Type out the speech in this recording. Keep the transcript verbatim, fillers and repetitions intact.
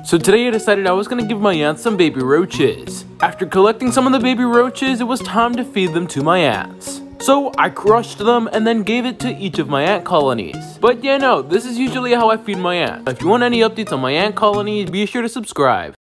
So today I decided I was gonna give my ants some baby roaches. After collecting some of the baby roaches, it was time to feed them to my ants. So I crushed them and then gave it to each of my ant colonies. But yeah, no, this is usually how I feed my ants. If you want any updates on my ant colonies, be sure to subscribe.